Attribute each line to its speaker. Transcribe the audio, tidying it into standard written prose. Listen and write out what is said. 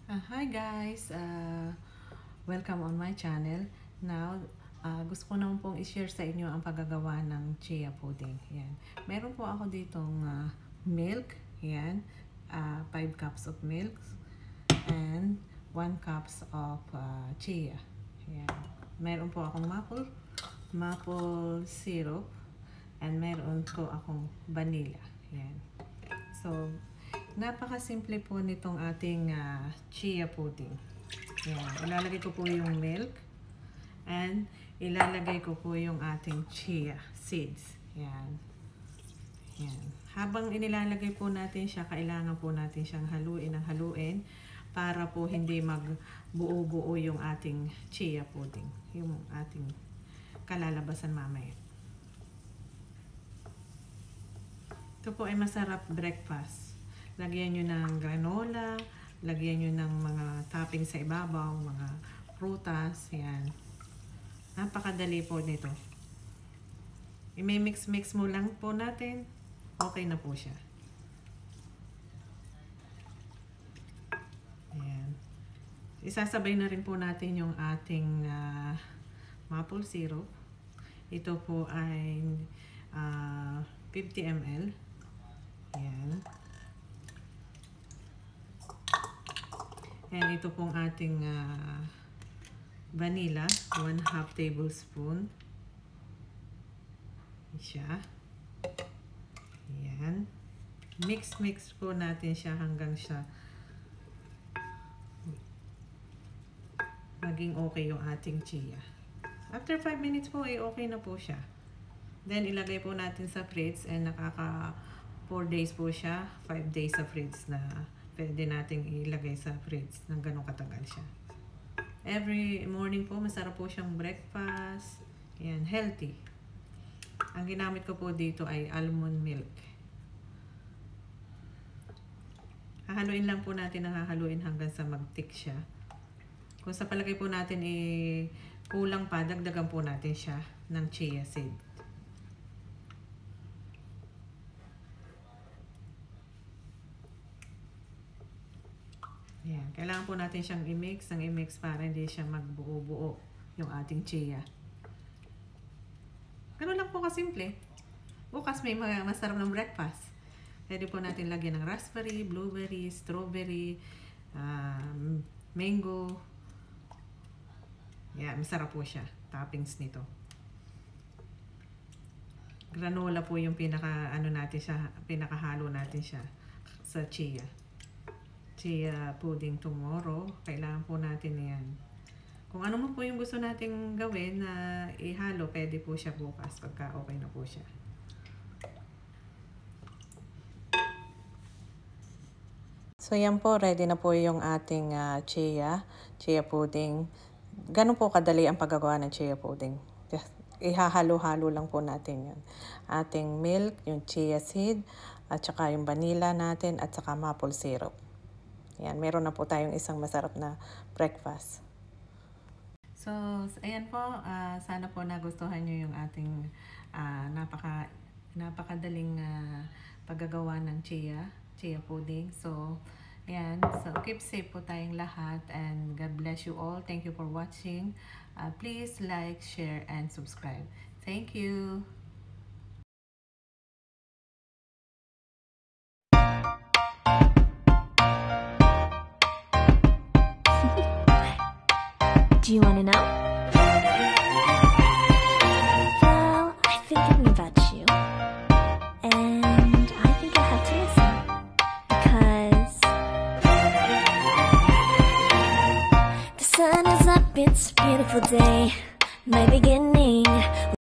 Speaker 1: Hi guys, welcome on my channel. Now, gusto ko naman pong i-share sa inyo ang paggagawa ng chia pudding. Yan. Meron po ako ditong milk, yan, 5 cups of milk and 1 cups of chia. Yan. Meron po akong maple syrup and meron po akong vanilla. Yan. So, napakasimple po nitong ating chia pudding. Yan. Ilalagay ko po yung milk and ilalagay ko po yung ating chia seeds. Yan. Yan. Habang inilalagay po natin siya, kailangan po natin siyang haluin para po hindi magbuo-buo yung ating chia pudding. Yung ating kalalabasan mamaya. Ito po ay masarap breakfast. Lagyan nyo ng granola, lagyan nyo ng mga topping sa ibabaw, mga prutas, yan. Napakadali po nito. I-mix mo lang po natin, okay na po siya. Ayan. Isasabay na rin po natin yung ating maple syrup. Ito po ay 50 ml. Ayan. And ito pong ating vanilla, 1/2 tablespoon. Siya. Ayan. Mix po natin siya hanggang siya maging okay yung ating chia. After 5 minutes po ay okay na po siya. Then ilagay po natin sa fridge and nakaka 4 days po siya, 5 days sa fridge na pwede nating ilagay sa fridge ng ganong katagal siya. Every morning po, masarap po siyang breakfast. Yan, healthy. Ang ginamit ko po dito ay almond milk. Hahaluin lang po natin ng hahaluin hanggang sa mag-thick siya. Kung sa palagay po natin kulang pa, dagdagan po natin siya ng chia seed. Ayan. Kailangan po natin siyang i-mix para hindi siya magbuo-buo yung ating chia. Ganun lang po kasimple. Bukas may masarap ng breakfast. Pwede po natin lagyan ng raspberry, blueberry, strawberry, mango. Yeah, masarap po siya. Toppings nito. Granola po yung pinakahalo natin siya sa chia. Chia pudding tomorrow. Kailangan po natin yan. Kung ano man po yung gusto nating gawin na ihalo, pwede po siya bukas pagka okay na po siya. So yan po, ready na po yung ating chia pudding. Ganun po kadali ang paggagawa ng chia pudding. Ihahalo-halo lang po natin yan. Ating milk, yung chia seed, at saka yung vanilla natin, at saka maple syrup. Yan, meron na po tayong isang masarap na breakfast. So, ayan po, sana po nagustuhan nyo yung ating napakadaling paggagawa ng chia pudding. So, ayan, so keep safe po tayong lahat and God bless you all. Thank you for watching. Please like, share, and subscribe. Thank you.
Speaker 2: Do you want to know?